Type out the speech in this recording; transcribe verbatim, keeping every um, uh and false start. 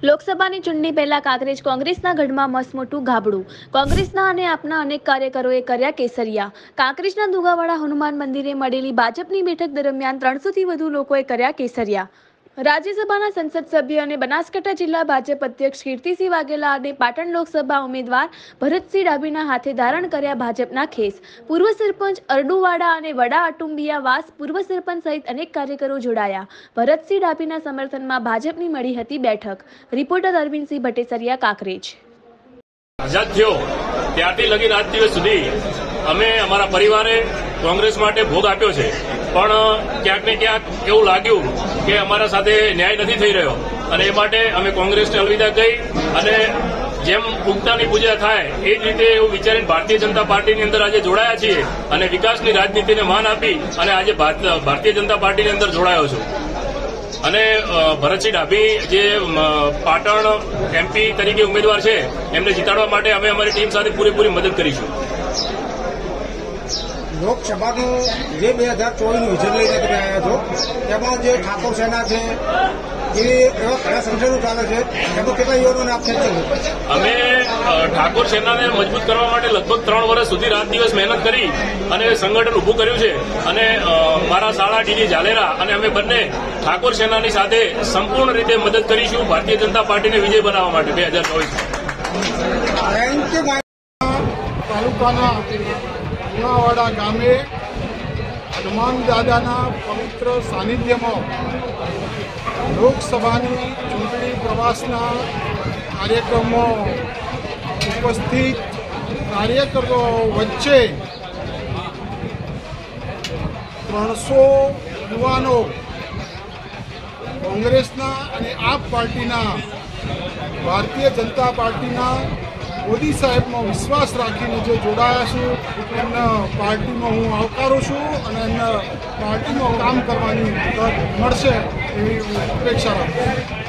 લોકસભાની ચૂંટણી પહેલા કાંકરેજ કોંગ્રેસના ગઢમાં મસમોટું ગાબડું. કોંગ્રેસના અને આપના અનેક કાર્યકરોએ કર્યા કેસરિયા. કાંકરેજના દુગાવાડા હનુમાન મંદિરે મળેલી ભાજપની બેઠક દરમિયાન ત્રણસોથી વધુ લોકોએ કર્યા કેસરિયા. રાજ્યસભાના સંસદ સભ્ય અને બનાસકાંઠા જિલ્લા ભાજપ અધ્યક્ષ કીર્તિસિંહ વાઘેલા અને પાટણ લોકસભા ઉમેદવાર ભરતસિંહ ડાભીના હાથે ધારણ કર્યા ભાજપના ખેસ. પૂર્વ સરપંચ અરડુવાડા અને વડા અટુંબિયા વાસ, પૂર્વ સરપંચ સહિત અનેક કાર્યકરો જોડાયા. ભરતસિંહ ડાભીના સમર્થનમાં ભાજપની મળી હતી બેઠક. રિપોર્ટર અરવિંદસિંહ ભટ્ટેસરિયા, કાંકરેજ. આઝાદ થયો ત્યારથી લગીન આજ દિવસ સુધી અમે અમારા પરિવારે કોંગ્રેસ માટે ભોગ આપ્યો છે, પણ ક્યાંક ને ક્યાંક એવું લાગ્યું કે અમારા સાથે ન્યાય નથી થઈ રહ્યો અને એ માટે અમે કોંગ્રેસને અલવિદા કહી અને જેમ ઉગતાની પૂજા થાય એ જ રીતે એવું વિચારીને ભારતીય જનતા પાર્ટીની અંદર આજે જોડાયા છીએ અને વિકાસની રાજનીતિને માન આપી અને આજે ભારતીય જનતા પાર્ટીની અંદર જોડાયો છું. અને ભરતસિંહ ડાભી જે પાટણ એમપી તરીકે ઉમેદવાર છે એમને જીતાડવા માટે અમે અમારી ટીમ સાથે પૂરેપૂરી મદદ કરીશું. લોકસભાનું જે બે હજાર ચોવીસનું વિઝન લઈને તમે આવ્યા છો તેમાં જે ઠાકોર સેના છે એ એવા ઘણા સંગઠનો ચાલે છે, એમાં કેટલા યુવાનોને આપશે? અમે ઠાકોર સેનાને મજબૂત કરવા માટે લગભગ ત્રણ વર્ષ સુધી રાત દિવસ મહેનત કરી અને સંગઠન ઉભું કર્યું છે અને મારા શાળા ડીડી ઝાલેરા અને અમે બંને ઠાકોર સેનાની સાથે સંપૂર્ણ રીતે મદદ કરીશું ભારતીય જનતા પાર્ટીને વિજય બનાવવા માટે બે હજાર ચોવીસ તાલુકાના દુગાવાડા ગામે હનુમાન દાદાના પવિત્ર સાનિધ્યમાં લોકસભાની ચૂંટણી પ્રવાસના કાર્યક્રમમાં ઉપસ્થિત કાર્યકરો વચ્ચે ત્રણસો યુવાનો કોંગ્રેસના અને આપ પાર્ટીના ભારતીય જનતા પાર્ટીના મોદી સાહેબમાં વિશ્વાસ રાખીને જે જોડાયા છું એમના પાર્ટીમાં હું આવકારું છું અને એમના પાર્ટીમાં કામ કરવાની તક મળશે એવી અપેક્ષા રાખું છું.